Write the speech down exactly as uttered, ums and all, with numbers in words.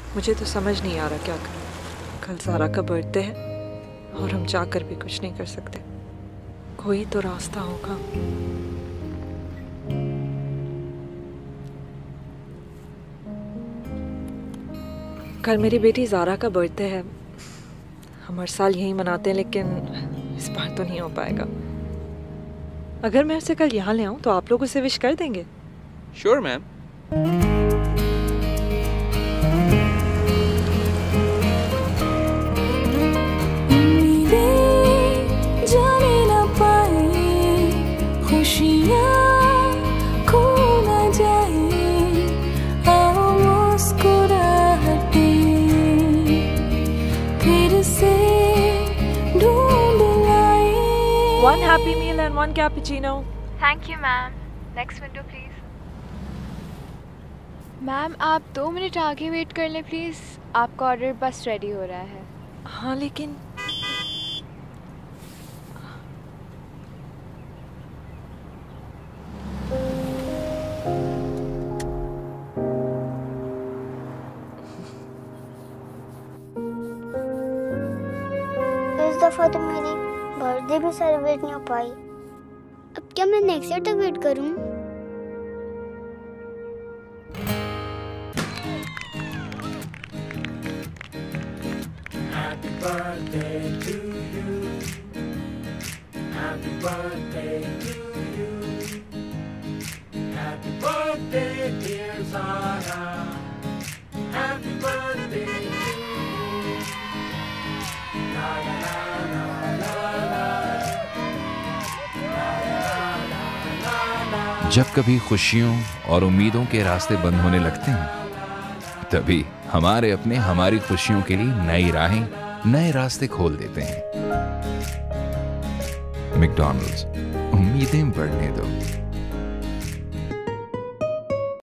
मुझे तो समझ नहीं आ रहा क्या करूं। कल ज़ारा का बर्थडे है और हम चाहकर भी कुछ नहीं कर सकते। कोई तो रास्ता होगा। कल मेरी बेटी ज़ारा का बर्थडे है। हम हर साल यही मनाते हैं, लेकिन इस बार तो नहीं हो पाएगा। अगर मैं उसे कल यहाँ ले आऊँ तो आप लोग उसे विश कर देंगे? Sure ma'am. One happy meal and one cappuccino. Thank you, ma'am. Next window, please. Ma'am आप दो मिनट आगे वेट कर लें प्लीज़। आपका ऑर्डर बस रेडी हो रहा है। हाँ लेकिन इस दफा तो मेरी बर्थडे भी सेलिब्रेट नहीं हो पाई। अब क्या मैं नेक्स्ट ईयर तक वेट करूं? Happy birthday to you. Happy birthday to you. Happy birthday dear Zara. Happy birthday to you. La la la la la la. जब कभी खुशियों और उम्मीदों के रास्ते बंद होने लगते हैं, तभी हमारे अपने हमारी खुशियों के लिए नई राहें, नए रास्ते खोल देते हैं। मैकडॉनल्ड्स, उम्मीदें बढ़ने दो।